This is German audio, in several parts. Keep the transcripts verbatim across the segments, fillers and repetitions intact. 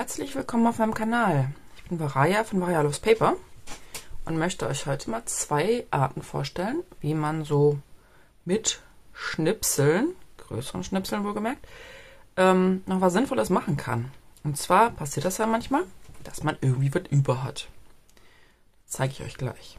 Herzlich willkommen auf meinem Kanal. Ich bin Varaya von Varaya Loves Paper und möchte euch heute mal zwei Arten vorstellen, wie man so mit Schnipseln, größeren Schnipseln wohlgemerkt, ähm, noch was Sinnvolles machen kann. Und zwar passiert das ja manchmal, dass man irgendwie was über hat. Das zeige ich euch gleich.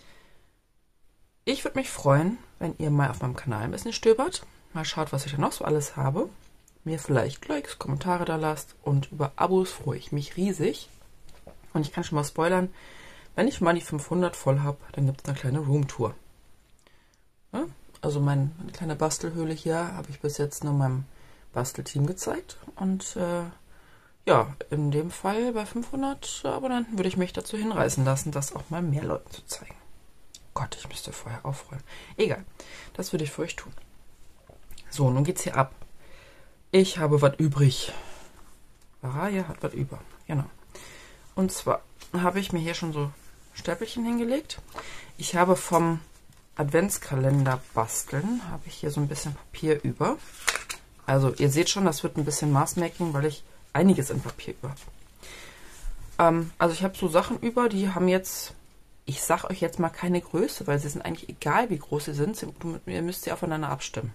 Ich würde mich freuen, wenn ihr mal auf meinem Kanal ein bisschen stöbert, mal schaut, was ich da noch so alles habe, mir vielleicht Likes, Kommentare da lasst und über Abos freue ich mich riesig. Und ich kann schon mal spoilern, wenn ich mal die fünfhundert voll habe, dann gibt es eine kleine Roomtour. Ja, also mein, meine kleine Bastelhöhle hier habe ich bis jetzt nur meinem Bastelteam gezeigt. Und äh, ja, in dem Fall bei fünfhundert Abonnenten würde ich mich dazu hinreißen lassen, das auch mal mehr Leuten zu zeigen. Gott, ich müsste vorher aufräumen. Egal, das würde ich für euch tun. So, nun geht's hier ab. Ich habe was übrig. Varaya hat was über. Genau. Und zwar habe ich mir hier schon so Stäppelchen hingelegt. Ich habe vom Adventskalender basteln, habe ich hier so ein bisschen Papier über. Also ihr seht schon, das wird ein bisschen Maßmaking, weil ich einiges in Papier über habe. Ähm, also ich habe so Sachen über, die haben jetzt, ich sage euch jetzt mal keine Größe, weil sie sind eigentlich egal, wie groß sie sind. Ihr müsst sie aufeinander abstimmen.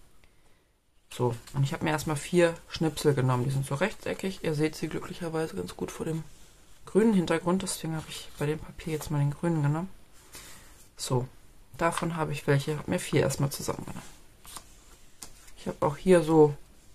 So, und ich habe mir erstmal vier Schnipsel genommen. Die sind so rechteckig. Ihr seht sie glücklicherweise ganz gut vor dem grünen Hintergrund. Deswegen habe ich bei dem Papier jetzt mal den grünen genommen. So, davon habe ich welche. Ich habe mir vier erstmal zusammengenommen. Ich habe auch hier so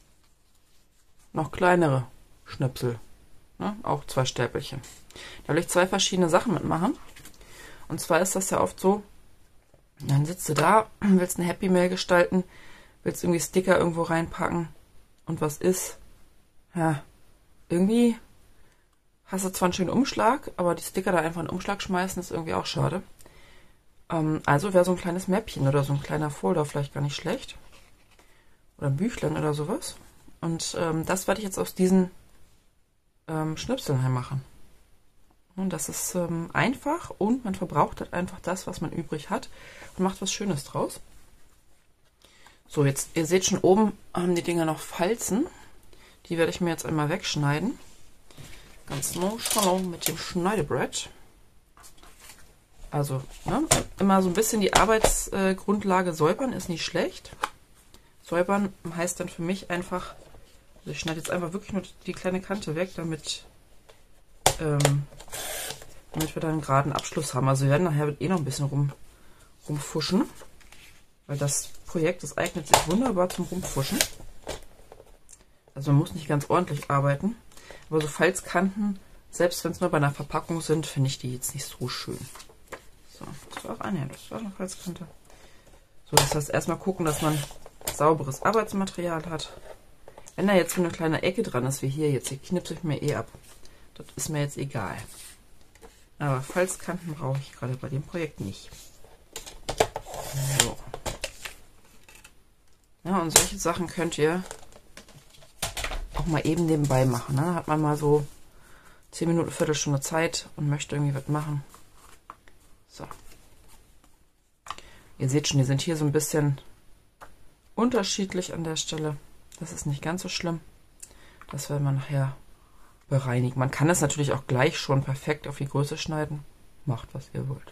noch kleinere Schnipsel. Ne? Auch zwei Stäbelchen. Da will ich zwei verschiedene Sachen mitmachen. Und zwar ist das ja oft so, dann sitzt du da, willst eine Happy Mail gestalten, willst irgendwie Sticker irgendwo reinpacken und was ist? Ja, irgendwie hast du zwar einen schönen Umschlag, aber die Sticker da einfach in den Umschlag schmeißen, ist irgendwie auch schade. Ähm, also wäre so ein kleines Mäppchen oder so ein kleiner Folder vielleicht gar nicht schlecht. Oder ein Büchlein oder sowas. Und ähm, das werde ich jetzt aus diesen ähm, Schnipseln hier machen. Und das ist ähm, einfach und man verbraucht halt einfach das, was man übrig hat und macht was Schönes draus. So, jetzt, ihr seht schon, oben haben die Dinger noch Falzen. Die werde ich mir jetzt einmal wegschneiden. Ganz nonchalant mit dem Schneidebrett. Also, ne, immer so ein bisschen die Arbeitsgrundlage säubern ist nicht schlecht. Säubern heißt dann für mich einfach, also ich schneide jetzt einfach wirklich nur die kleine Kante weg, damit, ähm, damit wir dann einen geraden Abschluss haben. Also wir werden nachher eh noch ein bisschen rum, rumfuschen. Weil das Projekt, das eignet sich wunderbar zum Rumfuschen. Also man muss nicht ganz ordentlich arbeiten. Aber so Falzkanten, selbst wenn es nur bei einer Verpackung sind, finde ich die jetzt nicht so schön. So, das war auch eine, das war eine Falzkante. So, das heißt erstmal gucken, dass man sauberes Arbeitsmaterial hat. Wenn da jetzt so eine kleine Ecke dran ist, wie hier jetzt, die knipse ich mir eh ab. Das ist mir jetzt egal. Aber Falzkanten brauche ich gerade bei dem Projekt nicht. So. Ja, und solche Sachen könnt ihr auch mal eben nebenbei machen. Ne? Hat man mal so zehn Minuten, Viertelstunde Zeit und möchte irgendwie was machen. So. Ihr seht schon, die sind hier so ein bisschen unterschiedlich an der Stelle. Das ist nicht ganz so schlimm. Das werden wir nachher bereinigen. Man kann das natürlich auch gleich schon perfekt auf die Größe schneiden. Macht, was ihr wollt.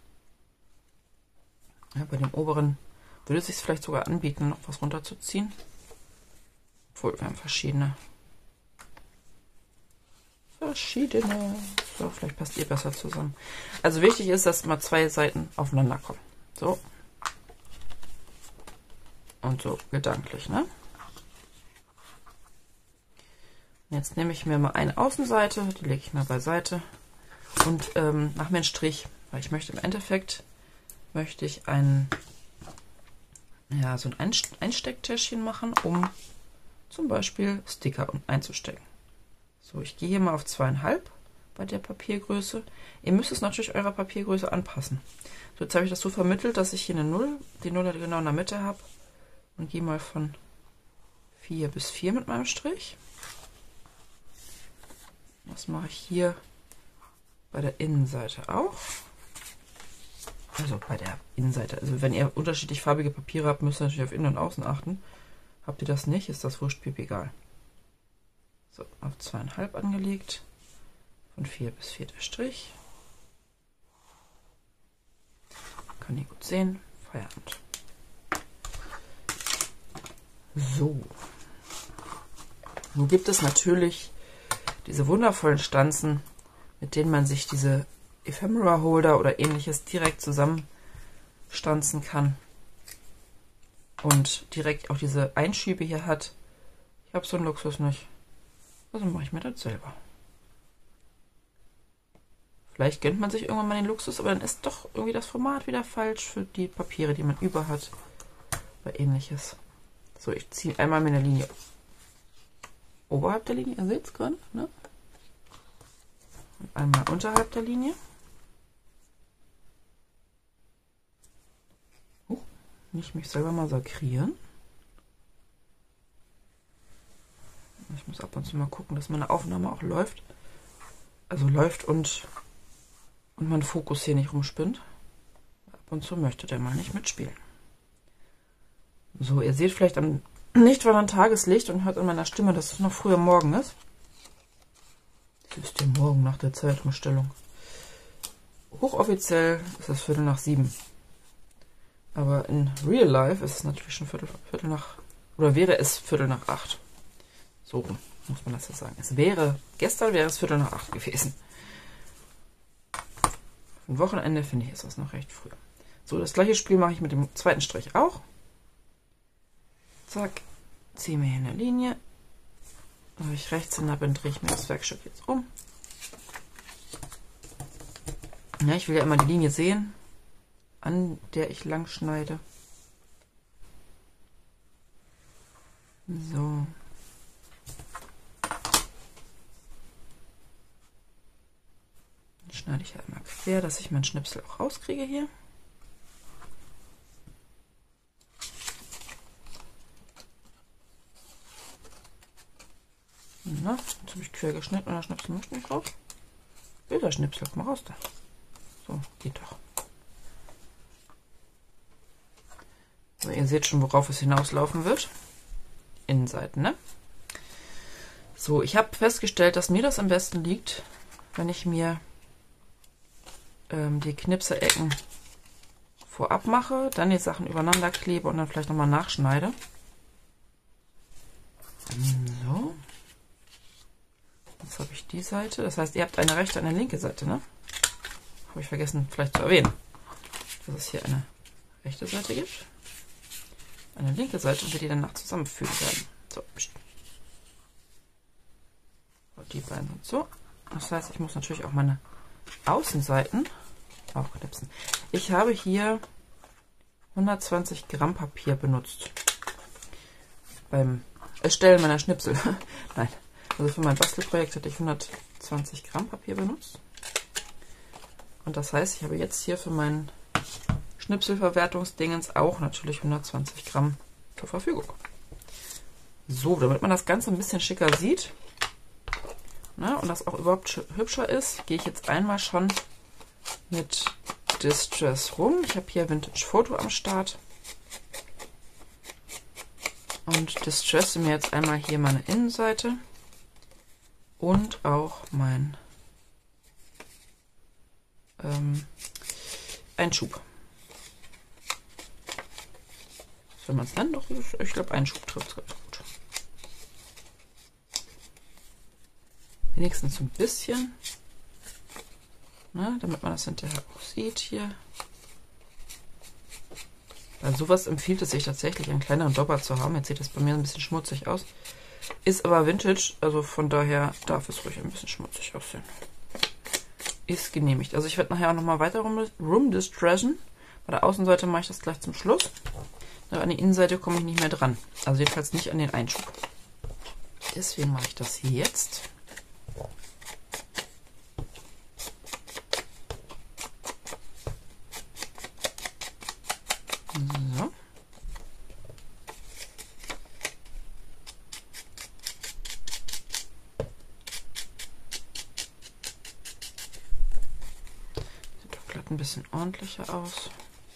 Ja, bei dem oberen würde es sich vielleicht sogar anbieten, noch was runterzuziehen. Obwohl, wir haben verschiedene. Verschiedene. So, vielleicht passt ihr besser zusammen. Also wichtig ist, dass mal zwei Seiten aufeinander kommen. So. Und so gedanklich, ne? Jetzt nehme ich mir mal eine Außenseite, die lege ich mal beiseite und ähm, mache mir einen Strich, weil ich möchte im Endeffekt möchte ich einen ja, so ein Einstecktäschchen machen, um zum Beispiel Sticker einzustecken. So, ich gehe hier mal auf zweieinhalb bei der Papiergröße. Ihr müsst es natürlich eurer Papiergröße anpassen. So, jetzt habe ich das so vermittelt, dass ich hier eine null, die null genau in der Mitte habe und gehe mal von vier bis vier mit meinem Strich. Das mache ich hier bei der Innenseite auch. Also bei der Innenseite. Also wenn ihr unterschiedlich farbige Papiere habt, müsst ihr natürlich auf Innen und Außen achten. Habt ihr das nicht, ist das wurscht, piep egal. So, auf zweieinhalb angelegt. Von vier bis vierter Strich. Kann ihr gut sehen. Feierabend. So. Nun gibt es natürlich diese wundervollen Stanzen, mit denen man sich diese Ephemera Holder oder ähnliches direkt zusammenstanzen kann. Und direkt auch diese Einschübe hier hat. Ich habe so einen Luxus nicht. Also mache ich mir das selber. Vielleicht gönnt man sich irgendwann mal den Luxus, aber dann ist doch irgendwie das Format wieder falsch für die Papiere, die man über hat. Oder ähnliches. So, ich ziehe einmal meine Linie oberhalb der Linie. Ihr seht es gerade, ne? Und einmal unterhalb der Linie. Uh, nicht mich selber massakrieren. Ich muss ab und zu mal gucken, dass meine Aufnahme auch läuft. Also läuft und, und mein Fokus hier nicht rumspinnt. Ab und zu möchte der mal nicht mitspielen. So, ihr seht vielleicht am Lichtwandern Tageslicht und hört an meiner Stimme, dass es noch früher Morgen ist. Das ist der Morgen nach der Zeitumstellung. Hochoffiziell ist es Viertel nach sieben. Aber in Real Life ist es natürlich schon Viertel, Viertel nach, oder wäre es Viertel nach acht. So muss man das ja sagen. Es wäre, gestern wäre es Viertel nach acht gewesen. Am Wochenende finde ich, ist das noch recht früh. So, das gleiche Spiel mache ich mit dem zweiten Strich auch. Zack, ziehe mir hier eine Linie. Wenn ich Rechtshänder bin, drehe ich mir das Werkstück jetzt um. Ja, ich will ja immer die Linie sehen, an der ich lang schneide. So. Dann schneide ich ja einmal quer, dass ich meinen Schnipsel auch rauskriege hier. Na, jetzt habe ich quer geschnitten und der Schnipsel möchte nicht raus. Will der Schnipsel, komm mal raus da. So, geht doch. So, ihr seht schon, worauf es hinauslaufen wird. Innenseiten, ne? So, ich habe festgestellt, dass mir das am besten liegt, wenn ich mir ähm, die Knipserecken vorab mache, dann die Sachen übereinander klebe und dann vielleicht nochmal nachschneide. So. Jetzt habe ich die Seite. Das heißt, ihr habt eine rechte und eine linke Seite, ne? Habe ich vergessen, vielleicht zu erwähnen, dass es hier eine rechte Seite gibt, eine linke Seite und wir die danach zusammenfügen werden. So. Und die beiden sind so. Das heißt, ich muss natürlich auch meine Außenseiten auch knipsen. Ich habe hier hundertzwanzig Gramm Papier benutzt. Beim Erstellen meiner Schnipsel. Nein. Also für mein Bastelprojekt hatte ich hundertzwanzig Gramm Papier benutzt. Und das heißt, ich habe jetzt hier für meinen Schnipselverwertungsdingens auch natürlich hundertzwanzig Gramm zur Verfügung. So, damit man das Ganze ein bisschen schicker sieht, ne, und das auch überhaupt hübscher ist, gehe ich jetzt einmal schon mit Distress rum. Ich habe hier Vintage Photo am Start. Und distresse mir jetzt einmal hier meine Innenseite und auch mein ähm, Einschub. Soll man es nennen? Doch, ich glaube, Einschub trifft es ganz gut. Wenigstens ein bisschen, ne, damit man das hinterher auch sieht hier. Bei sowas empfiehlt es sich tatsächlich, einen kleineren Dobber zu haben. Jetzt sieht das bei mir ein bisschen schmutzig aus. Ist aber Vintage, also von daher darf es ruhig ein bisschen schmutzig aussehen. Ist genehmigt. Also ich werde nachher auch nochmal weiter rum, rumdistressen. Bei der Außenseite mache ich das gleich zum Schluss. Aber an die Innenseite komme ich nicht mehr dran. Also jedenfalls nicht an den Einschub. Deswegen mache ich das hier jetzt. So. Sieht doch glatt ein bisschen ordentlicher aus.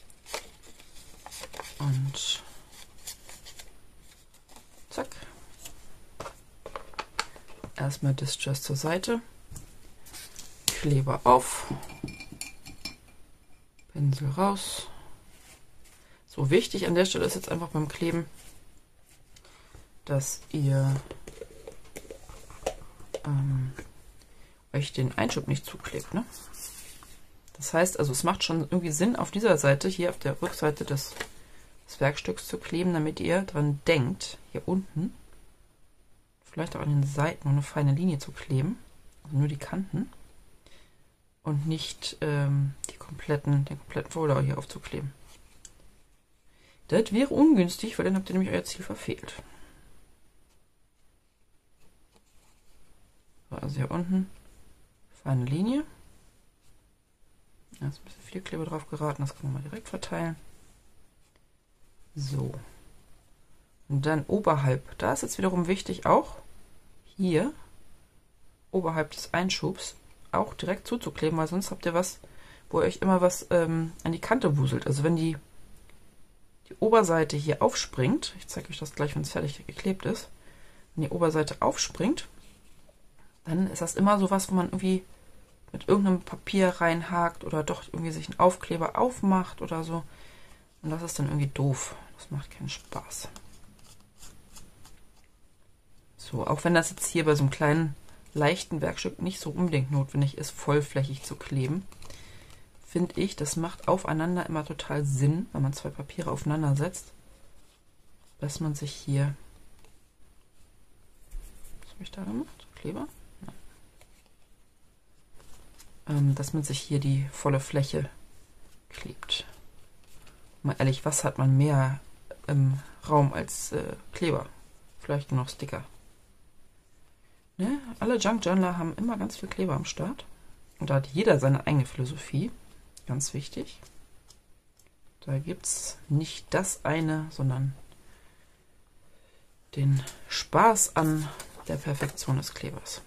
Und zack. Erstmal Distress zur Seite. Kleber auf. Pinsel raus. So, wichtig an der Stelle ist jetzt einfach beim Kleben, dass ihr ähm, euch den Einschub nicht zuklebt. Ne? Das heißt, also es macht schon irgendwie Sinn, auf dieser Seite, hier auf der Rückseite des, des Werkstücks zu kleben, damit ihr dran denkt, hier unten, vielleicht auch an den Seiten, noch eine feine Linie zu kleben, also nur die Kanten und nicht ähm, die kompletten, den kompletten Folder hier aufzukleben. Das wäre ungünstig, weil dann habt ihr nämlich euer Ziel verfehlt. So, also hier unten feine Linie. Da ist ein bisschen viel Kleber drauf geraten, das kann man mal direkt verteilen. So. Und dann oberhalb, da ist jetzt wiederum wichtig, auch hier oberhalb des Einschubs auch direkt zuzukleben, weil sonst habt ihr was, wo ihr euch immer was ähm, an die Kante wuselt. Also wenn die, die Oberseite hier aufspringt, ich zeige euch das gleich, wenn es fertig geklebt ist, wenn die Oberseite aufspringt, dann ist das immer so was, wo man irgendwie mit irgendeinem Papier reinhakt oder doch irgendwie sich einen Aufkleber aufmacht oder so. Und das ist dann irgendwie doof. Das macht keinen Spaß. So, auch wenn das jetzt hier bei so einem kleinen, leichten Werkstück nicht so unbedingt notwendig ist, vollflächig zu kleben, finde ich, das macht aufeinander immer total Sinn, wenn man zwei Papiere aufeinander setzt, dass man sich hier, was habe ich da gemacht? Kleber? Dass man sich hier die volle Fläche klebt. Mal ehrlich, was hat man mehr im Raum als äh, Kleber? Vielleicht nur noch Sticker. Ne? Alle Junk Journaler haben immer ganz viel Kleber am Start. Und da hat jeder seine eigene Philosophie. Ganz wichtig. Da gibt es nicht das eine, sondern den Spaß an der Perfektion des Klebers.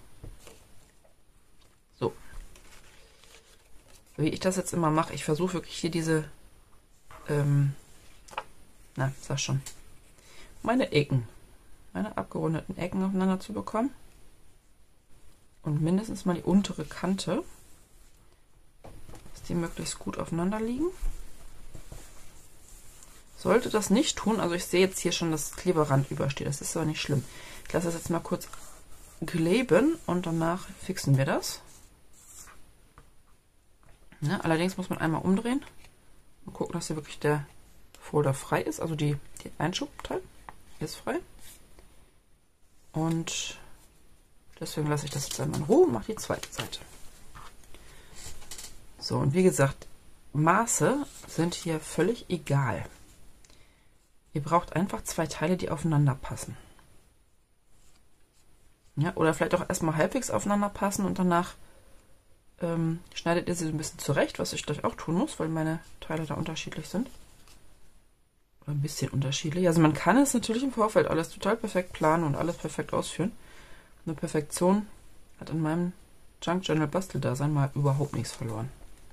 Wie ich das jetzt immer mache, ich versuche wirklich hier diese, ähm, na, sag schon, meine Ecken, meine abgerundeten Ecken aufeinander zu bekommen. Und mindestens mal die untere Kante, dass die möglichst gut aufeinander liegen. Sollte das nicht tun, also ich sehe jetzt hier schon, dass Kleberrand übersteht, das ist aber nicht schlimm. Ich lasse das jetzt mal kurz kleben und danach fixen wir das. Ja, allerdings muss man einmal umdrehen und gucken, dass hier wirklich der Folder frei ist, also die, die Einschubteil ist frei. Und deswegen lasse ich das jetzt einmal in Ruhe und mache die zweite Seite. So, und wie gesagt, Maße sind hier völlig egal. Ihr braucht einfach zwei Teile, die aufeinander passen. Ja, oder vielleicht auch erstmal halbwegs aufeinander passen und danach Ähm, schneidet ihr sie so ein bisschen zurecht, was ich gleich auch tun muss, weil meine Teile da unterschiedlich sind. Oder ein bisschen unterschiedlich. Also man kann es natürlich im Vorfeld alles total perfekt planen und alles perfekt ausführen. Eine Perfektion hat in meinem Junk Journal Basteldasein mal überhaupt nichts verloren.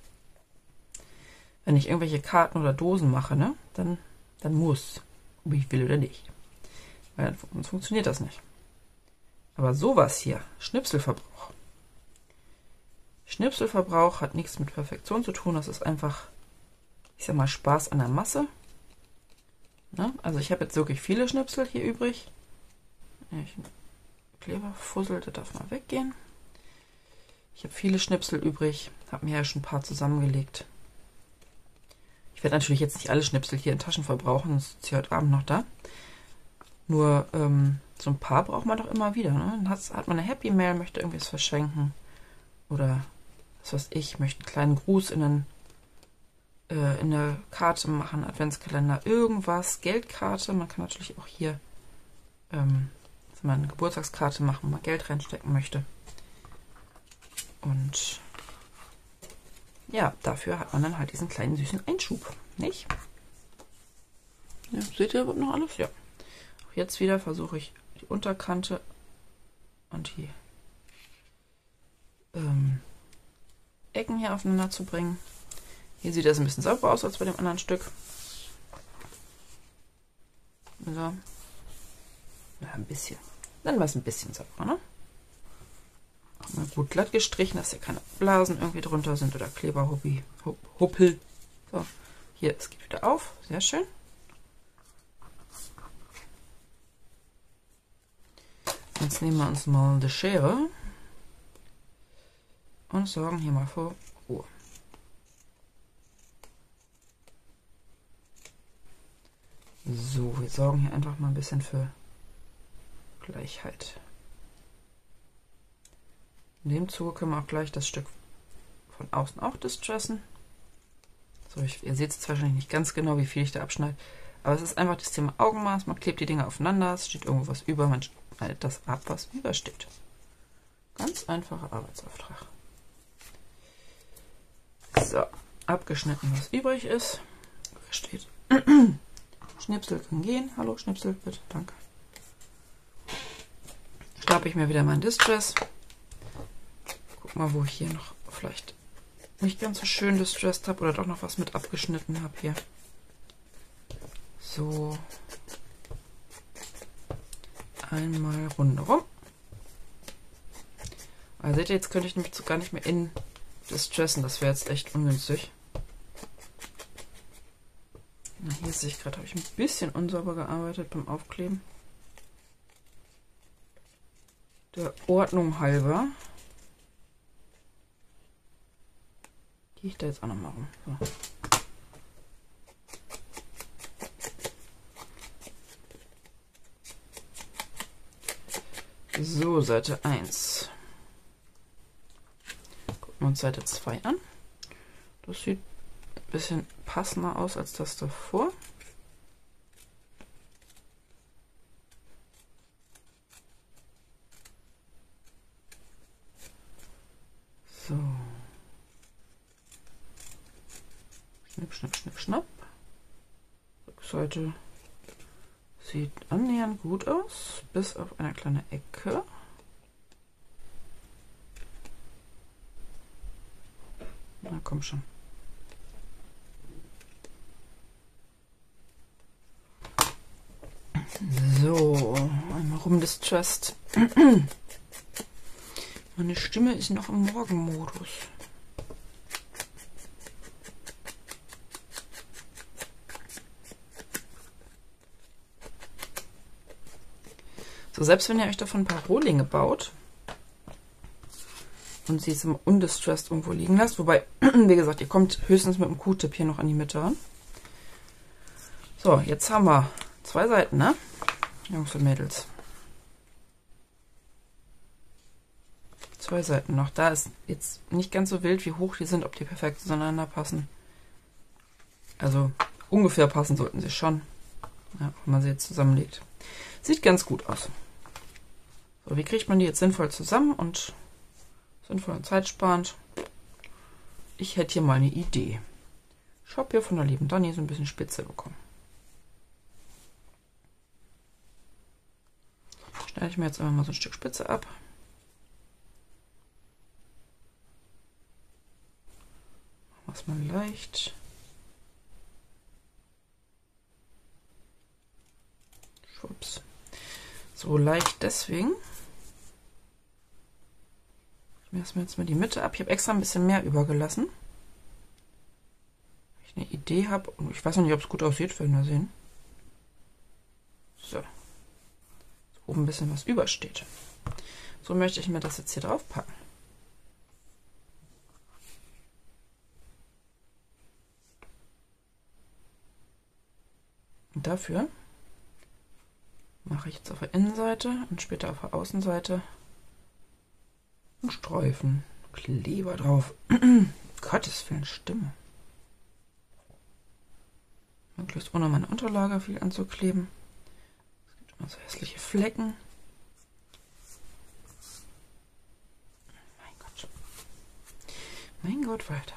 Wenn ich irgendwelche Karten oder Dosen mache, ne, dann, dann muss, ob ich will oder nicht. Weil sonst funktioniert das nicht. Aber sowas hier, Schnipselverbrauch. Schnipselverbrauch hat nichts mit Perfektion zu tun, das ist einfach, ich sag mal, Spaß an der Masse. Ne? Also ich habe jetzt wirklich viele Schnipsel hier übrig. Ich Kleberfussel, der darf mal weggehen. Ich habe viele Schnipsel übrig, habe mir ja schon ein paar zusammengelegt. Ich werde natürlich jetzt nicht alle Schnipsel hier in Taschen verbrauchen, das ist ja heute Abend noch da. Nur ähm, so ein paar braucht man doch immer wieder. Ne? Dann hat, hat man eine Happy Mail, möchte irgendwas verschenken. Oder was weiß ich, möchte einen kleinen Gruß in, einen, äh, in eine Karte machen, Adventskalender, irgendwas, Geldkarte. Man kann natürlich auch hier ähm, mal eine Geburtstagskarte machen, wenn man Geld reinstecken möchte. Und ja, dafür hat man dann halt diesen kleinen süßen Einschub, nicht? Ja, seht ihr noch alles? Ja. Auch jetzt wieder versuche ich die Unterkante und die ähm, Ecken hier aufeinander zu bringen. Hier sieht das ein bisschen sauberer aus als bei dem anderen Stück. So. Ja, ein bisschen. Dann war es ein bisschen sauberer, ne? Mal gut glatt gestrichen, dass hier keine Blasen irgendwie drunter sind oder Kleberhuppi, Huppel. So, hier, es geht wieder auf. Sehr schön. Jetzt nehmen wir uns mal eine Schere und sorgen hier mal für Ruhe. So, wir sorgen hier einfach mal ein bisschen für Gleichheit. In dem Zuge können wir auch gleich das Stück von außen auch distressen. So, ich, ihr seht es wahrscheinlich nicht ganz genau, wie viel ich da abschneide, aber es ist einfach das Thema Augenmaß. Man klebt die Dinge aufeinander, es steht irgendwo was über, man schneidet das ab, was übersteht. Ganz einfacher Arbeitsauftrag. So, abgeschnitten, was übrig ist. Steht. Schnipsel kann gehen. Hallo, Schnipsel, bitte, danke. Stapel ich mir wieder meinen Distress. Guck mal, wo ich hier noch vielleicht nicht ganz so schön distressed habe oder doch noch was mit abgeschnitten habe hier. So. Einmal rundherum. Also seht ihr, jetzt könnte ich nämlich so gar nicht mehr in distressen. Das wäre jetzt echt ungünstig. Na, hier sehe ich gerade, habe ich ein bisschen unsauber gearbeitet beim Aufkleben. Der Ordnung halber gehe ich da jetzt auch noch mal rum. So. So, Seite eins. Gucken wir uns Seite zwei an. Das sieht ein bisschen passender aus als das davor. So. Schnipp, schnipp, schnipp, schnapp. Rückseite sieht annähernd gut aus, bis auf eine kleine Ecke. Na komm schon. So, einmal rumdistressed. Meine Stimme ist noch im Morgenmodus. So, selbst wenn ihr euch davon ein paar Rohlinge baut und sie es im undistressed irgendwo liegen lasst, wobei, wie gesagt, ihr kommt höchstens mit dem Q-Tip hier noch an die Mitte ran. So, jetzt haben wir zwei Seiten, ne? Jungs und Mädels. Zwei Seiten noch. Da ist jetzt nicht ganz so wild, wie hoch die sind, ob die perfekt zueinander passen. Also ungefähr passen sollten sie schon, ja, wenn man sie jetzt zusammenlegt. Sieht ganz gut aus. So, wie kriegt man die jetzt sinnvoll zusammen und sinnvoll und zeitsparend? Ich hätte hier mal eine Idee. Ich habe hier von der lieben Dani so ein bisschen Spitze bekommen. Schneide ich mir jetzt einfach mal so ein Stück Spitze ab. Machen wir es mal leicht. Schwupps. So leicht deswegen. Ich messe mir jetzt mal die Mitte ab. Ich habe extra ein bisschen mehr übergelassen. Wenn ich eine Idee habe. Und ich weiß noch nicht, ob es gut aussieht, werden wir sehen. So. Oben ein bisschen was übersteht. So möchte ich mir das jetzt hier drauf packen. Und dafür mache ich jetzt auf der Innenseite und später auf der Außenseite einen Streifen Kleber drauf. Gottes Willen, Stimme. Möglichst ohne meine Unterlage viel anzukleben. Also hässliche Flecken. Mein Gott. Mein Gott, weiter.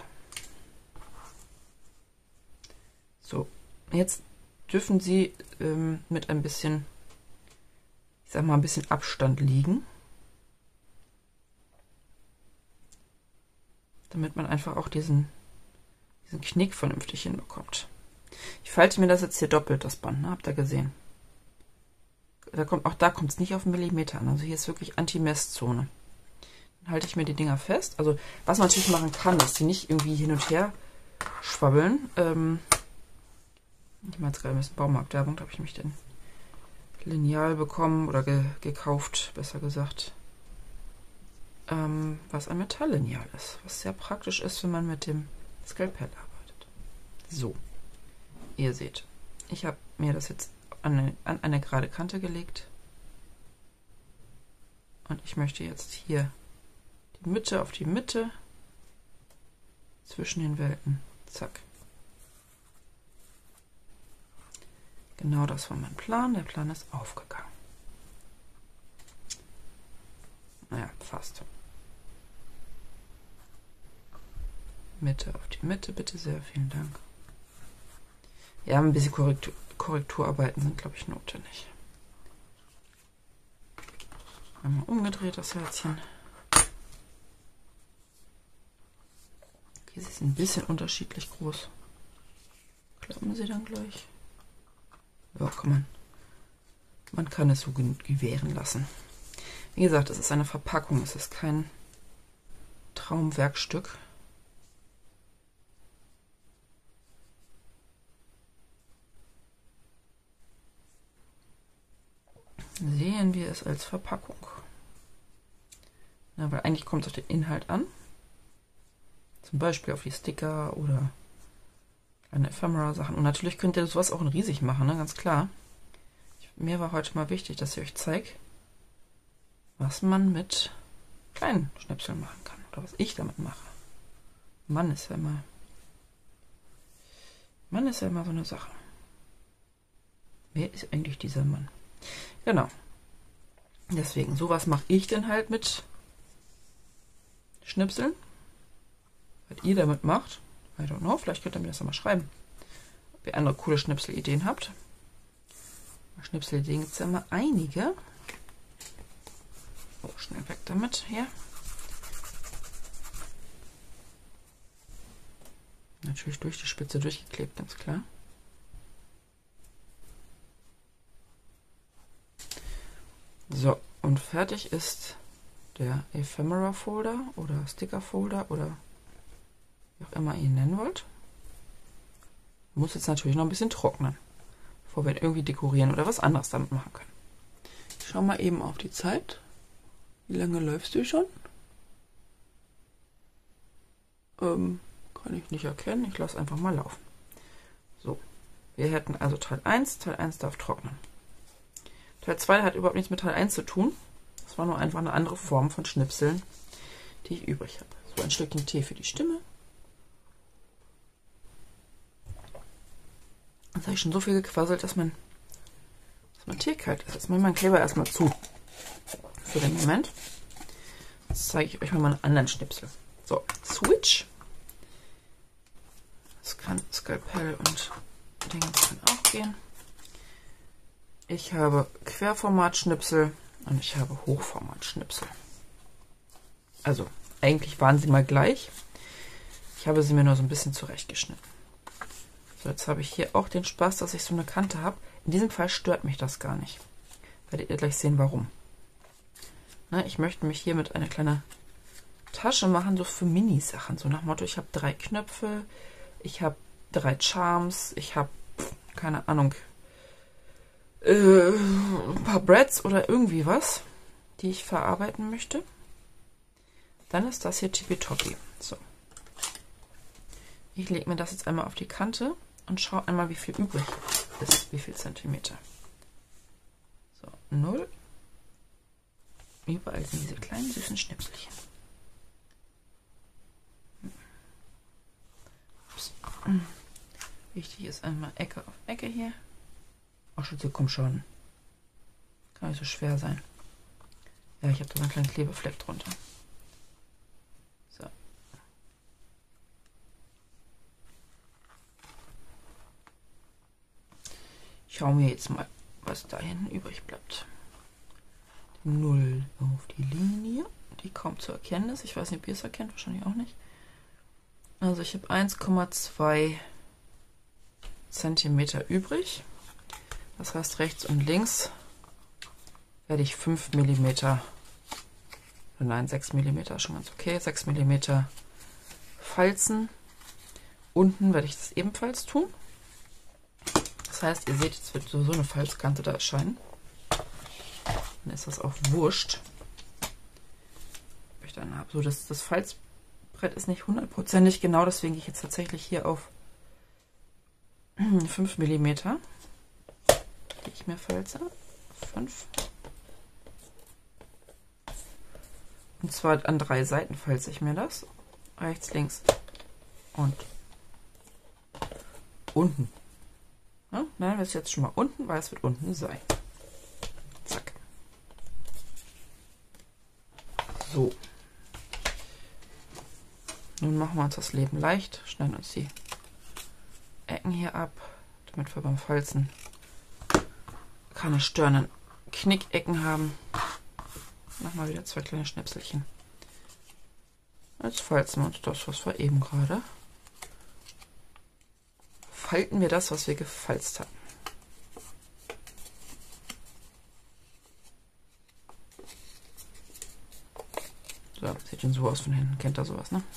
So, jetzt dürfen Sie ähm, mit ein bisschen, ich sag mal, ein bisschen Abstand liegen. Damit man einfach auch diesen, diesen Knick vernünftig hinbekommt. Ich falte mir das jetzt hier doppelt, das Band, ne? Habt ihr gesehen? Da kommt, auch da kommt es nicht auf einen Millimeter an. Also hier ist wirklich Anti-Messzone. Dann halte ich mir die Dinger fest. Also was man natürlich machen kann, dass die nicht irgendwie hin und her schwabbeln. Ähm, ich mache jetzt gerade ein bisschen Baumarktwerbung, da habe ich mich den Lineal bekommen oder ge gekauft, besser gesagt. Ähm, was ein Metalllineal ist, was sehr praktisch ist, wenn man mit dem Skalpell arbeitet. So, ihr seht, ich habe mir das jetzt an eine, an eine gerade Kante gelegt und ich möchte jetzt hier die Mitte auf die Mitte zwischen den Welten, zack. Genau das war mein Plan, der Plan ist aufgegangen. Naja, fast. Mitte auf die Mitte, bitte sehr, vielen Dank. Ja, ein bisschen Korrektur, Korrekturarbeiten sind, glaube ich, notwendig. Einmal umgedreht, das Herzchen. Okay, sie ist ein bisschen unterschiedlich groß. Klappen sie dann gleich? Ja, kann man. Man kann es so gewähren lassen. Wie gesagt, es ist eine Verpackung, es ist kein Traumwerkstück. Sehen wir es als Verpackung. Na, weil eigentlich kommt es auf den Inhalt an. Zum Beispiel auf die Sticker oder kleine Ephemera-Sachen. Und natürlich könnt ihr sowas auch in riesig machen, ne? Ganz klar. Ich, mir war heute mal wichtig, dass ich euch zeige, was man mit kleinen Schnipseln machen kann. Oder was ich damit mache. Mann ist ja immer... Mann ist ja immer so eine Sache. Wer ist eigentlich dieser Mann? Genau. Deswegen, sowas mache ich dann halt mit Schnipseln. Was ihr damit macht, I don't know. Vielleicht könnt ihr mir das mal schreiben. Ob ihr andere coole Schnipselideen habt. Schnipselideen gibt es ja immer einige. Oh, schnell weg damit. Hier. Natürlich durch die Spitze durchgeklebt, ganz klar. So, und fertig ist der Ephemera Folder oder Sticker Folder oder wie auch immer ihr ihn nennen wollt. Muss jetzt natürlich noch ein bisschen trocknen, bevor wir irgendwie dekorieren oder was anderes damit machen können. Ich schau mal eben auf die Zeit. Wie lange läufst du schon? Ähm, kann ich nicht erkennen. Ich lasse einfach mal laufen. So, wir hätten also Teil eins. Teil eins darf trocknen. Teil zwei hat überhaupt nichts mit Teil eins zu tun. Das war nur einfach eine andere Form von Schnipseln, die ich übrig habe. So, ein Stückchen Tee für die Stimme. Jetzt habe ich schon so viel gequasselt, dass mein, dass mein Tee kalt ist. Jetzt mache ich meinen Kleber erstmal zu. Für den Moment. Jetzt zeige ich euch mal meinen anderen Schnipsel. So, Switch. Das kann Skalpell und Dinge kann auch gehen. Ich habe Querformat-Schnipsel und ich habe Hochformat-Schnipsel. Also, eigentlich waren sie mal gleich. Ich habe sie mir nur so ein bisschen zurechtgeschnitten. So, jetzt habe ich hier auch den Spaß, dass ich so eine Kante habe. In diesem Fall stört mich das gar nicht. Werdet ihr gleich sehen, warum. Na, ich möchte mich hier mit einer kleinen Tasche machen, so für Mini-Sachen. So nach dem Motto, ich habe drei Knöpfe, ich habe drei Charms, ich habe, keine Ahnung, äh, ein paar Breads oder irgendwie was, die ich verarbeiten möchte. Dann ist das hier tippitoppi. So. Ich lege mir das jetzt einmal auf die Kante und schaue einmal, wie viel übrig ist, wie viel Zentimeter. So, null. Überall sind diese kleinen süßen Schnipselchen. Ups. Wichtig ist einmal Ecke auf Ecke hier. Ach, Schütze, komm schon. Kann nicht so schwer sein. Ja, ich habe da so einen kleinen Klebefleck drunter. So. Ich schaue mir jetzt mal, was da hinten übrig bleibt. null auf die Linie, die kaum zu erkennen ist. Ich weiß nicht, ob ihr es erkennt, wahrscheinlich auch nicht. Also ich habe eins Komma zwei Zentimeter übrig. Das heißt, rechts und links werde ich fünf Millimeter nein, sechs Millimeter ist schon ganz okay, sechs Millimeter Falzen. Unten werde ich das ebenfalls tun. Das heißt, ihr seht, jetzt wird sowieso eine Falzkante da erscheinen. Dann ist das auch wurscht, ob ich dann habe. So, das, das Falzbrett ist nicht hundertprozentig genau, deswegen gehe ich jetzt tatsächlich hier auf fünf Millimeter. Die ich mir falze. fünf. Und zwar an drei Seiten falze ich mir das. Rechts, links und unten. Ja, nein, wir sind jetzt schon mal unten, weil es wird unten sein. Zack. So. Nun machen wir uns das Leben leicht, schneiden uns die Ecken hier ab, damit wir beim Falzen keine störenden Knickecken haben. Machen wir wieder zwei kleine Schnipselchen. Jetzt falzen wir uns das, was wir eben gerade. Falten wir das, was wir gefalzt haben. So, sieht schon so aus von hinten. Kennt ihr sowas, ne?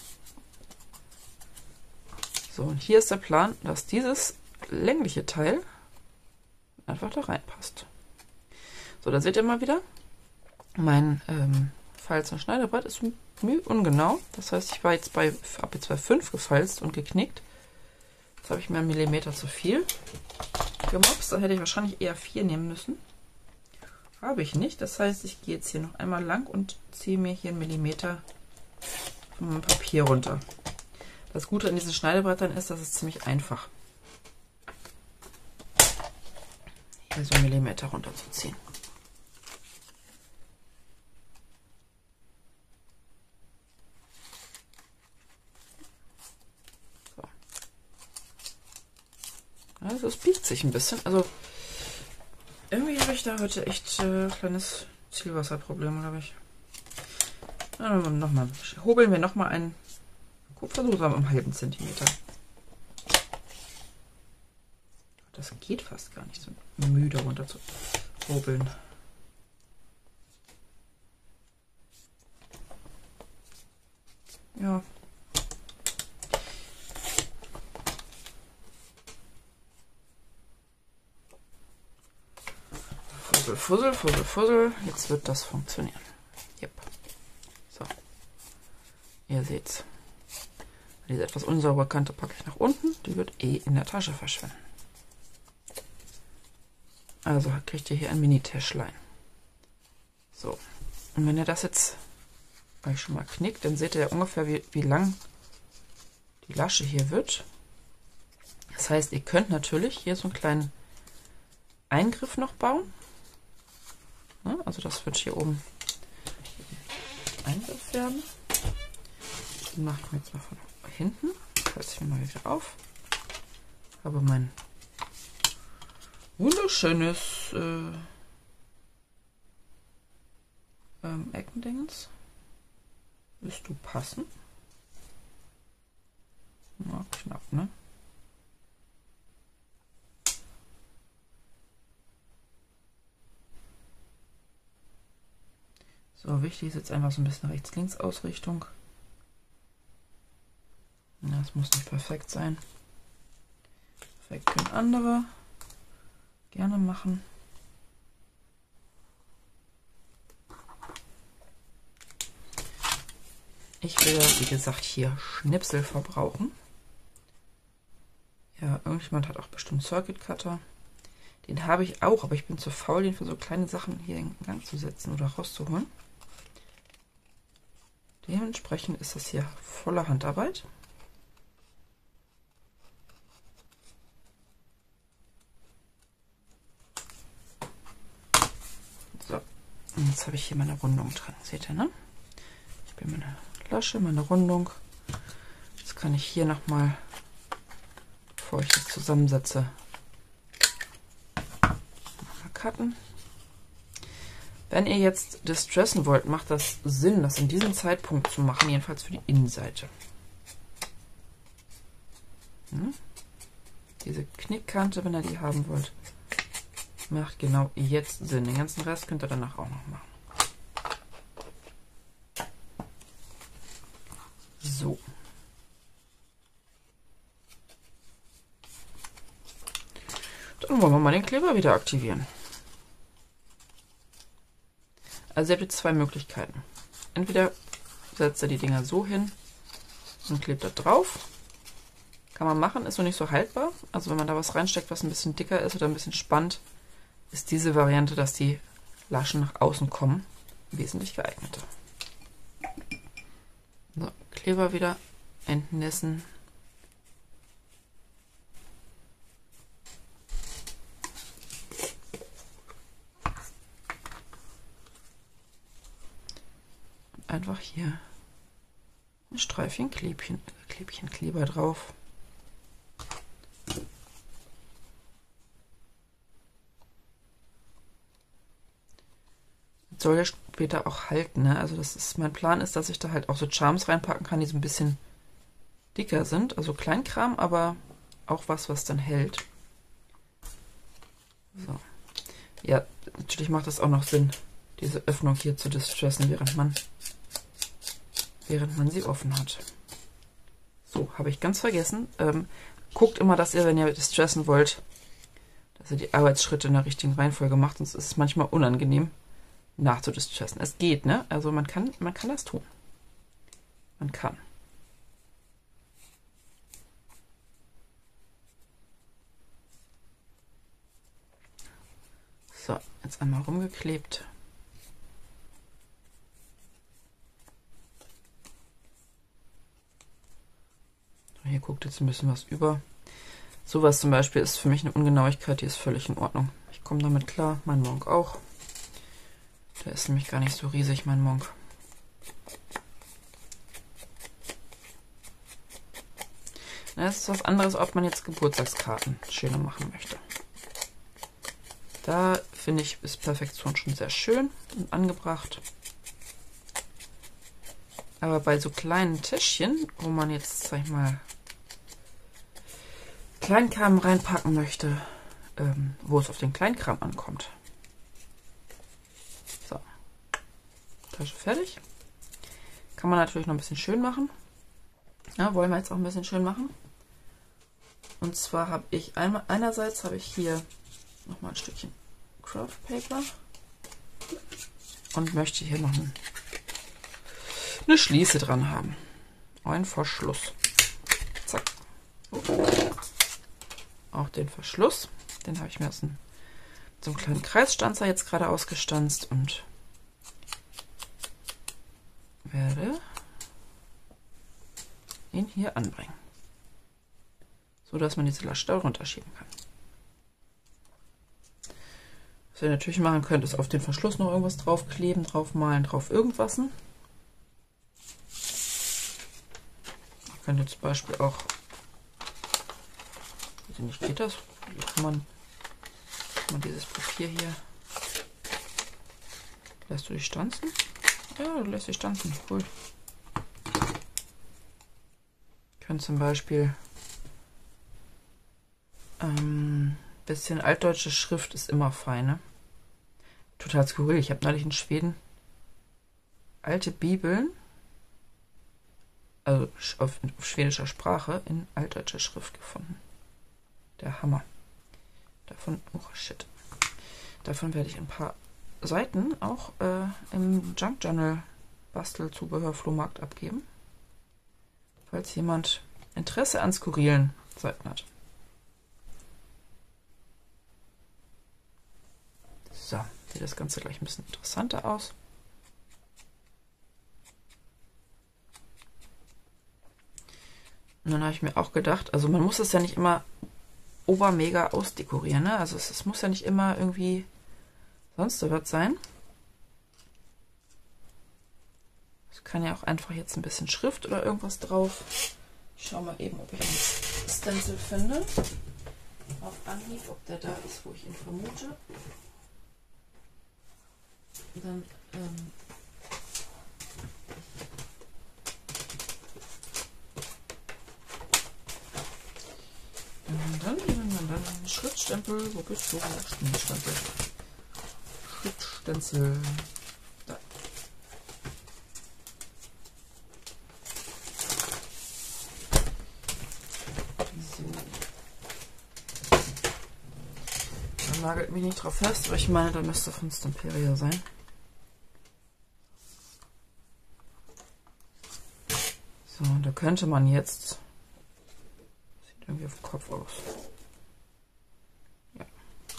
So, und hier ist der Plan, dass dieses längliche Teil einfach da reinpasst. So, da seht ihr mal wieder, mein ähm, Falz- und Schneidebrett ist ungenau. Das heißt, ich war jetzt bei, habe jetzt bei fünf gefalzt und geknickt. Jetzt habe ich mir einen Millimeter zu viel gemopst. Da hätte ich wahrscheinlich eher vier nehmen müssen. Habe ich nicht. Das heißt, ich gehe jetzt hier noch einmal lang und ziehe mir hier einen Millimeter vom Papier runter. Das Gute an diesen Schneidebrettern ist, dass es ziemlich einfach hier so einen Millimeter runterzuziehen. Also es biegt sich ein bisschen. Also irgendwie habe ich da heute echt äh, kleines Zielwasserproblem, glaube ich. Ja, nochmal. Hobeln wir nochmal einen Kupfersucher um einen halben Zentimeter. Das geht fast gar nicht, so müde runter zu hobeln. Ja. Fussel, fussel, fussel, fussel. Jetzt wird das funktionieren. Yep. So. Ihr seht's. Diese etwas unsaubere Kante packe ich nach unten. Die wird eh in der Tasche verschwinden. Also kriegt ihr hier ein Mini-Täschlein. So. Und wenn ihr das jetzt euch schon mal knickt, dann seht ihr ja ungefähr, wie, wie lang die Lasche hier wird. Das heißt, ihr könnt natürlich hier so einen kleinen Eingriff noch bauen. Ja, also das wird hier oben Eingriff werden. Den mache ich mir jetzt mal von hinten. Fasse ich mir mal wieder auf. Habe mein wunderschönes äh, ähm, Eckendingens. Willst du passen? Na, knapp, ne? So, wichtig ist jetzt einfach so ein bisschen Rechts-Links-Ausrichtung. Das muss nicht perfekt sein. Perfekt können andere gerne machen. Ich will, wie gesagt, hier Schnipsel verbrauchen. Ja, irgendjemand hat auch bestimmt Circuit Cutter. Den habe ich auch, aber ich bin zu faul, den für so kleine Sachen hier in Gang zu setzen oder rauszuholen. Dementsprechend ist das hier voller Handarbeit. So, und jetzt habe ich hier meine Rundung drin. Seht ihr, ne? Ich bin meine Lasche, meine Rundung. Jetzt kann ich hier nochmal, bevor ich das zusammensetze, mal cutten. Wenn ihr jetzt distressen wollt, macht das Sinn, das in diesem Zeitpunkt zu machen, jedenfalls für die Innenseite. Hm? Diese Knickkante, wenn ihr die haben wollt, macht genau jetzt Sinn. Den ganzen Rest könnt ihr danach auch noch machen. So. Dann wollen wir mal den Kleber wieder aktivieren. Also ihr habt jetzt zwei Möglichkeiten. Entweder setzt ihr die Dinger so hin und klebt da drauf. Kann man machen, ist noch nicht so haltbar. Also wenn man da was reinsteckt, was ein bisschen dicker ist oder ein bisschen spannt, ist diese Variante, dass die Laschen nach außen kommen, wesentlich geeigneter. So, Kleber wieder entnissen. Und einfach hier ein Streifchen Klebchen, Klebchen Kleber drauf. Soll ja später auch halten, ne? Also das ist, mein Plan ist, dass ich da halt auch so Charms reinpacken kann, die so ein bisschen dicker sind. Also Kleinkram, aber auch was, was dann hält. So. Ja, natürlich macht das auch noch Sinn, diese Öffnung hier zu distressen, während man, während man sie offen hat. So, habe ich ganz vergessen. Ähm, guckt immer, dass ihr, wenn ihr distressen wollt, dass ihr die Arbeitsschritte in der richtigen Reihenfolge macht, sonst ist es manchmal unangenehm nachzudistressen. Es geht, ne? Also man kann, man kann das tun. Man kann. So, jetzt einmal rumgeklebt. Hier guckt jetzt ein bisschen was über. Sowas zum Beispiel ist für mich eine Ungenauigkeit, die ist völlig in Ordnung. Ich komme damit klar, mein Monk auch. Der ist nämlich gar nicht so riesig, mein Monk. Es ist was anderes, ob man jetzt Geburtstagskarten schöner machen möchte. Da finde ich, ist Perfektion schon sehr schön und angebracht. Aber bei so kleinen Täschchen, wo man jetzt, sag ich mal, Kleinkram reinpacken möchte, ähm, wo es auf den Kleinkram ankommt. So. Tasche fertig. Kann man natürlich noch ein bisschen schön machen. Ja, wollen wir jetzt auch ein bisschen schön machen. Und zwar habe ich einmal, einerseits habe ich hier nochmal ein Stückchen Craft Paper und möchte hier noch ein, eine Schließe dran haben. Ein Verschluss. Zack. Auch den Verschluss. Den habe ich mir aus einem, so einem kleinen Kreisstanzer jetzt gerade ausgestanzt und werde ihn hier anbringen, so dass man diese Lasche da runterschieben kann. Was ihr natürlich machen könnt, ist auf den Verschluss noch irgendwas draufkleben, draufmalen, drauf irgendwas. Ihr könnt jetzt zum Beispiel auch, wie nicht geht das, wie kann man, kann man dieses Papier hier, lässt du dich stanzen? Ja, du lässt dich stanzen, cool. Ihr könnt zum Beispiel ähm, bisschen altdeutsche Schrift ist immer fein, ne? Total skurril. Ich habe neulich in Schweden alte Bibeln, also auf, auf schwedischer Sprache, in altdeutscher Schrift gefunden. Der Hammer. Davon, oh shit. Davon werde ich ein paar Seiten auch äh, im Junk Journal Bastelzubehör Flohmarkt abgeben, falls jemand Interesse an skurrilen Seiten hat. So, sieht das Ganze gleich ein bisschen interessanter aus. Und dann habe ich mir auch gedacht, also man muss es ja nicht immer obermega ausdekorieren, ne? Also es, es muss ja nicht immer irgendwie sonst so was sein. Es kann ja auch einfach jetzt ein bisschen Schrift oder irgendwas drauf. Ich schaue mal eben, ob ich einen Stencil finde. Auf Anhieb, ob der da ist, wo ich ihn vermute. Dann ähm, und dann nehmen wir dann Schriftstempel. Wo bist du? Schriftstempel. Schriftstencil. Da. bisschen. Da nagelt mich nicht drauf fest, aber ich meine, da müsste von Stamperia sein. So, und da könnte man jetzt. Sieht irgendwie auf dem Kopf aus. Ja.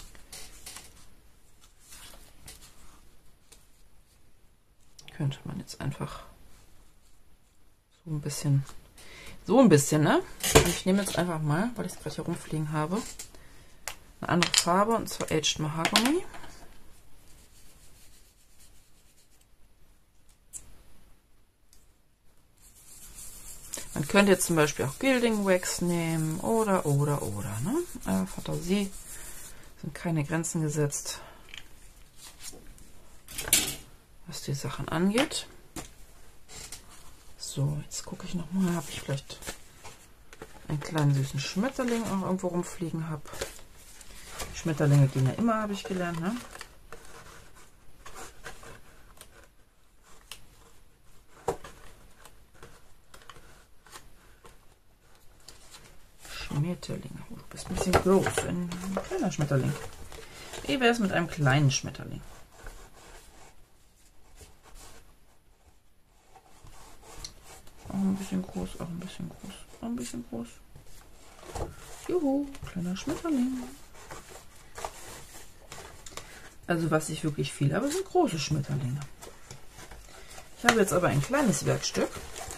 Könnte man jetzt einfach so ein bisschen. So ein bisschen, ne? Und ich nehme jetzt einfach mal, weil ich es gerade hier rumfliegen habe, eine andere Farbe, und zwar Aged Mahogany. Man könnte jetzt zum Beispiel auch Gilding Wax nehmen oder, oder, oder, ne? Äh, Fantasie, sind keine Grenzen gesetzt, was die Sachen angeht. So, jetzt gucke ich noch mal, ob ich vielleicht einen kleinen süßen Schmetterling auch irgendwo rumfliegen habe. Schmetterlinge gehen ja immer, habe ich gelernt, ne? Schmetterlinge. Oh, du bist ein bisschen groß. Ein kleiner Schmetterling. Wie wäre es mit einem kleinen Schmetterling? Auch ein bisschen groß, auch ein bisschen groß, auch ein bisschen groß. Juhu, kleiner Schmetterling. Also was ich wirklich viel habe, sind große Schmetterlinge. Ich habe jetzt aber ein kleines Werkstück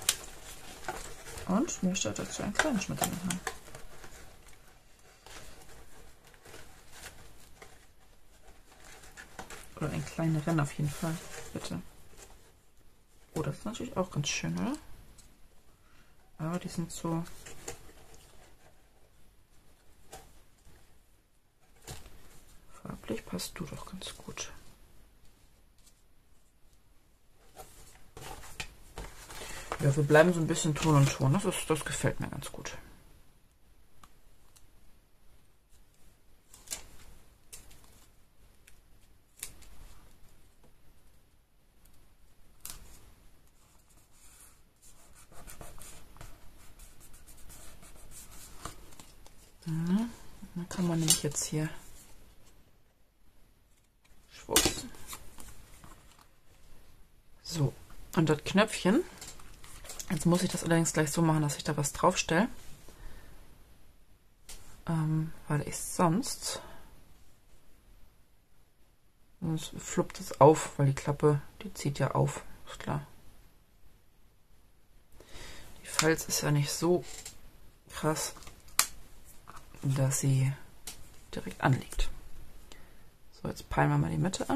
und möchte dazu einen kleinen Schmetterling haben. Oder einen kleineren auf jeden Fall, bitte. Oh, das ist natürlich auch ganz schön, oder? Aber die sind so... Farblich passt du doch ganz gut. Ja, wir bleiben so ein bisschen Ton und Ton. Das, ist, das gefällt mir ganz gut. Ja, dann kann man nämlich jetzt hier schwupsen. So, und das Knöpfchen. Jetzt muss ich das allerdings gleich so machen, dass ich da was draufstelle. Ähm, weil ich sonst... Sonst fluppt es auf, weil die Klappe, die zieht ja auf. Ist klar. Die Falz ist ja nicht so krass, dass sie direkt anliegt. So, jetzt peilen wir mal die Mitte an.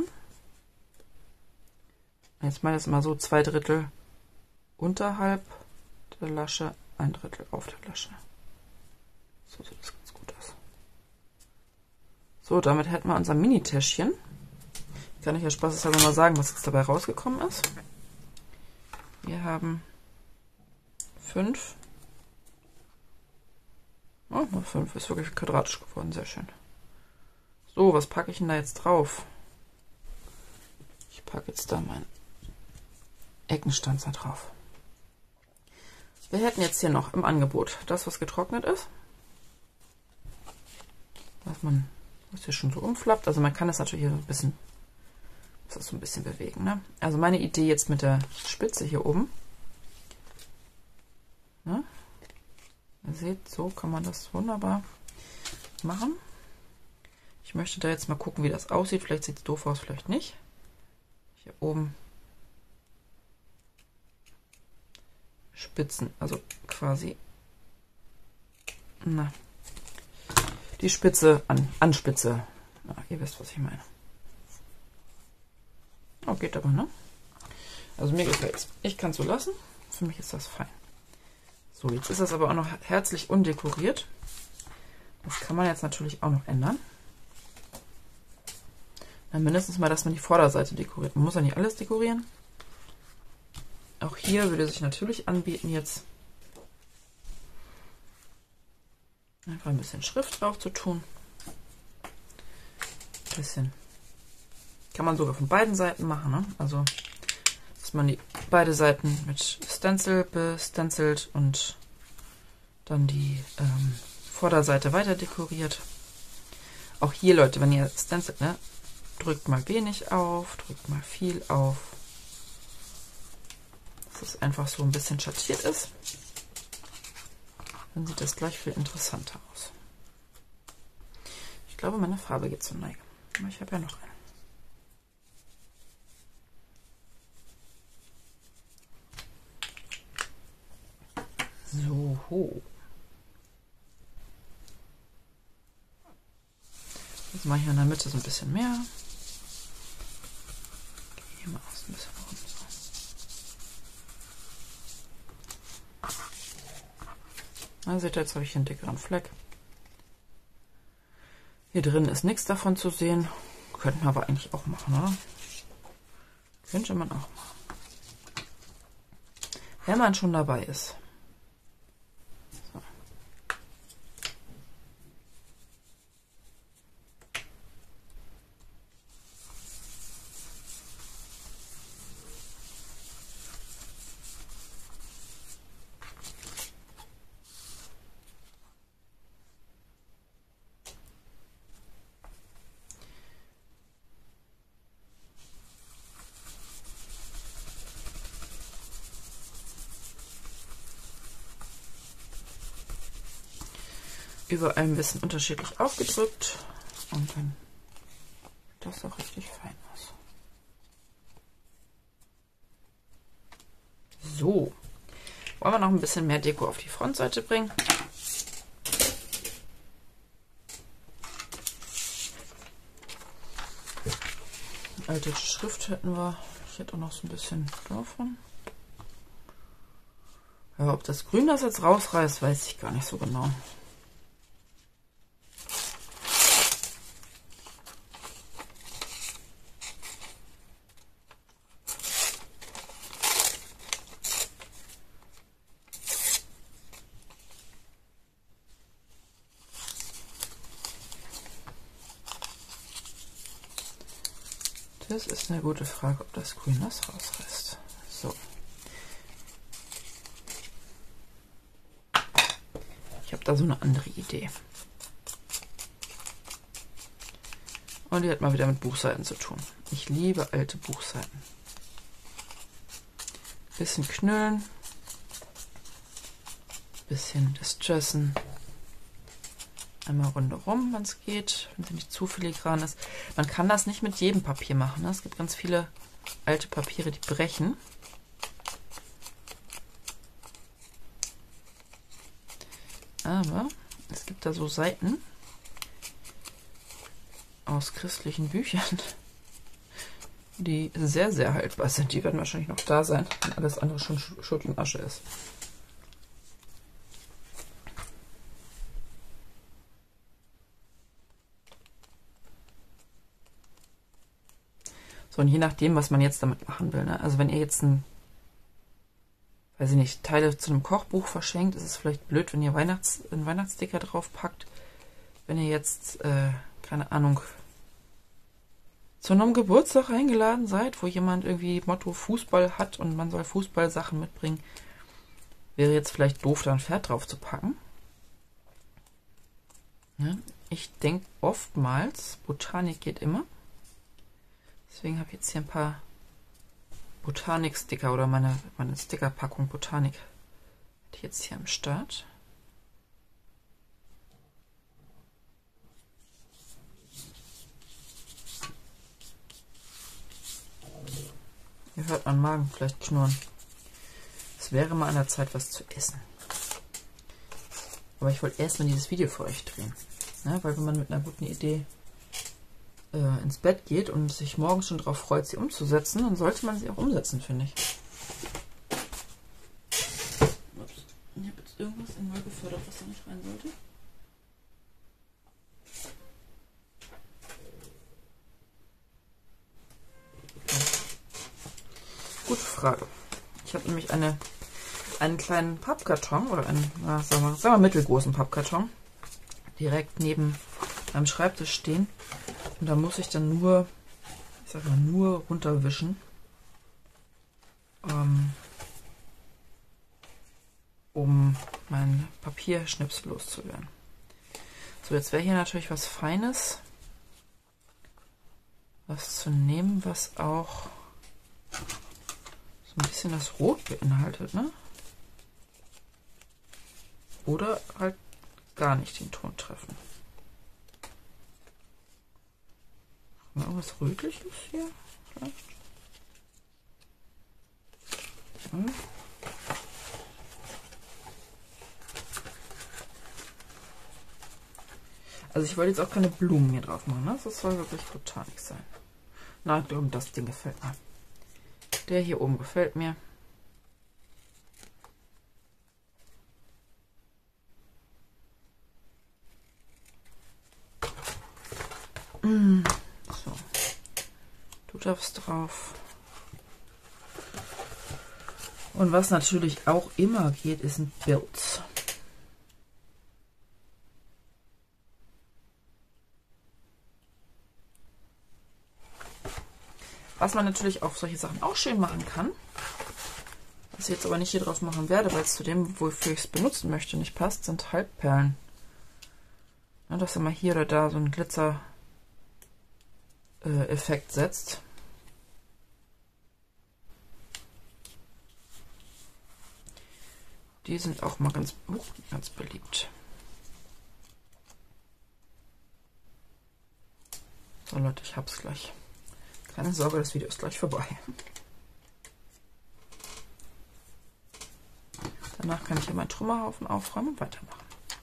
Jetzt mache ich das mal so, zwei Drittel unterhalb der Lasche, ein Drittel auf der Lasche. So sieht das ganz gut aus. So, damit hätten wir unser Mini-Täschchen. Kann ich ja spaßeshalber mal sagen, was jetzt dabei rausgekommen ist. Wir haben fünf. Oh, nur fünf. Ist wirklich quadratisch geworden. Sehr schön. So, was packe ich denn da jetzt drauf? Ich packe jetzt da meinen Eckenstanzer drauf. Wir hätten jetzt hier noch im Angebot das, was getrocknet ist. Was man was hier schon so umflappt. Also man kann das natürlich hier so ein bisschen, das so ein bisschen bewegen. Ne? Also meine Idee jetzt mit der Spitze hier oben. Ne? Ihr seht, so kann man das wunderbar machen. Ich möchte da jetzt mal gucken, wie das aussieht. Vielleicht sieht es doof aus, vielleicht nicht. Hier oben Spitzen, also quasi na, die Spitze an, an Spitze. Ja, ihr wisst, was ich meine. Oh, geht aber, ne? Also mir gefällt es. Ich kann es so lassen. Für mich ist das fein. So, jetzt ist das aber auch noch herzlich undekoriert. Das kann man jetzt natürlich auch noch ändern. Dann mindestens mal, dass man die Vorderseite dekoriert. Man muss ja nicht alles dekorieren. Auch hier würde sich natürlich anbieten, jetzt einfach ein bisschen Schrift drauf zu tun. Ein bisschen. Kann man sogar von beiden Seiten machen, ne? Also, dass man die beide Seiten mit Stencil bestencelt und dann die ähm, Vorderseite weiter dekoriert. Auch hier, Leute, wenn ihr stencilt, ne, drückt mal wenig auf, drückt mal viel auf. Dass es einfach so ein bisschen schattiert ist. Dann sieht das gleich viel interessanter aus. Ich glaube, meine Farbe geht zur Neige. Aber ich habe ja noch eine. So. Jetzt mache ich in der Mitte so ein bisschen mehr. Hier mal ein bisschen rum. So. Na, seht ihr, jetzt habe ich hier einen dickeren Fleck. Hier drin ist nichts davon zu sehen. Könnten wir aber eigentlich auch machen, oder? Könnte man auch machen. Wenn man schon dabei ist. So. Überall ein bisschen unterschiedlich aufgedrückt und dann sieht das auch richtig fein aus. So, wollen wir noch ein bisschen mehr Deko auf die Frontseite bringen. Alte Schrift hätten wir. Ich hätte auch noch so ein bisschen davon. Ja, ob das Grün das jetzt rausreißt, weiß ich gar nicht so genau. Das ist eine gute Frage, ob das Grün das rausreißt. So. Ich habe da so eine andere Idee. Und die hat mal wieder mit Buchseiten zu tun. Ich liebe alte Buchseiten. Bisschen knüllen. Bisschen distressen. Einmal rundherum, wenn es geht, wenn es nicht zu filigran ist. Man kann das nicht mit jedem Papier machen. Ne? Es gibt ganz viele alte Papiere, die brechen. Aber es gibt da so Seiten aus christlichen Büchern, die sehr, sehr haltbar sind. Die werden wahrscheinlich noch da sein, wenn alles andere schon Schutt und Asche ist. So, und je nachdem, was man jetzt damit machen will. Ne? Also wenn ihr jetzt ein, weiß ich nicht, Teile zu einem Kochbuch verschenkt, ist es vielleicht blöd, wenn ihr Weihnachts, einen Weihnachtssticker drauf packt. Wenn ihr jetzt, äh, keine Ahnung, zu einem Geburtstag eingeladen seid, wo jemand irgendwie Motto Fußball hat und man soll Fußballsachen mitbringen, wäre jetzt vielleicht doof, da ein Pferd drauf zu packen. Ja? Ich denke oftmals, Botanik geht immer. Deswegen habe ich jetzt hier ein paar Botanik-Sticker oder meine, meine Stickerpackung Botanik hätte ich jetzt hier am Start. Ihr hört meinen Magen vielleicht knurren. Es wäre mal an der Zeit, was zu essen. Aber ich wollte erstmal dieses Video für euch drehen. Ne? Weil wenn man mit einer guten Idee ins Bett geht und sich morgens schon darauf freut, sie umzusetzen, dann sollte man sie auch umsetzen, finde ich. Ups. Ich habe jetzt irgendwas in Null gefördert, was da nicht rein sollte. Gute Frage. Ich habe nämlich eine, einen kleinen Pappkarton oder einen, na, sagen wir, sagen wir mittelgroßen Pappkarton direkt neben meinem Schreibtisch stehen. Und da muss ich dann nur, ich sag mal, nur runterwischen, ähm, um mein Papierschnips loszuwerden. So, jetzt wäre hier natürlich was Feines, was zu nehmen, was auch so ein bisschen das Rot beinhaltet, ne? Oder halt gar nicht den Ton treffen. Mal irgendwas Rötliches hier vielleicht? Hm. Also ich wollte jetzt auch keine Blumen hier drauf machen, ne? Das soll wirklich botanik sein. Na, ich glaube, das Ding gefällt mir. Der hier oben gefällt mir. So. Du darfst drauf. Und was natürlich auch immer geht, ist ein Bild. Was man natürlich auf solche Sachen auch schön machen kann, was ich jetzt aber nicht hier drauf machen werde, weil es zu dem, wofür ich es benutzen möchte, nicht passt, sind Halbperlen. Ja, dass er mal hier oder da so einen Glitzer-Effekt äh, setzt. Die sind auch mal ganz, uh, ganz beliebt. So Leute, ich hab's gleich. Keine Sorge, das Video ist gleich vorbei. Danach kann ich hier meinen Trümmerhaufen aufräumen und weitermachen.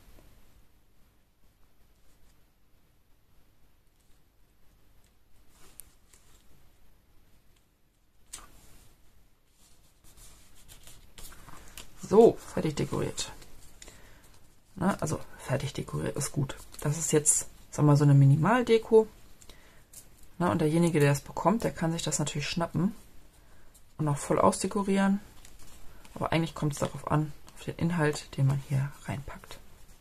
So, fertig dekoriert. Na, also fertig dekoriert ist gut. Das ist jetzt, sagen wir mal, so eine Minimaldeko. Na, und derjenige, der es bekommt, der kann sich das natürlich schnappen und auch voll ausdekorieren. Aber eigentlich kommt es darauf an, auf den Inhalt, den man hier reinpackt.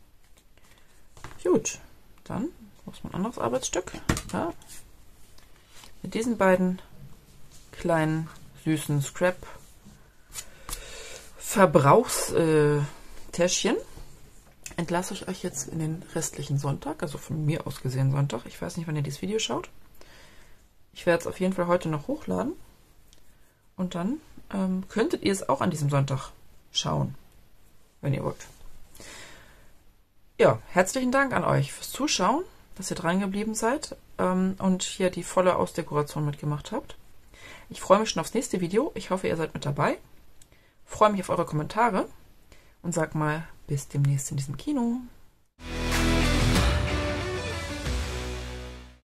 Gut, dann muss man ein anderes Arbeitsstück. Ja. Mit diesen beiden kleinen, süßen Scrap Verbrauchstäschchen entlasse ich euch jetzt in den restlichen Sonntag, also von mir aus gesehen Sonntag. Ich weiß nicht, wann ihr dieses Video schaut. Ich werde es auf jeden Fall heute noch hochladen und dann ähm, könntet ihr es auch an diesem Sonntag schauen, wenn ihr wollt. Ja, herzlichen Dank an euch fürs Zuschauen, dass ihr dran geblieben seid ähm, und hier die volle Ausdekoration mitgemacht habt. Ich freue mich schon aufs nächste Video. Ich hoffe, ihr seid mit dabei. Freue mich auf eure Kommentare und sag mal bis demnächst in diesem Kino.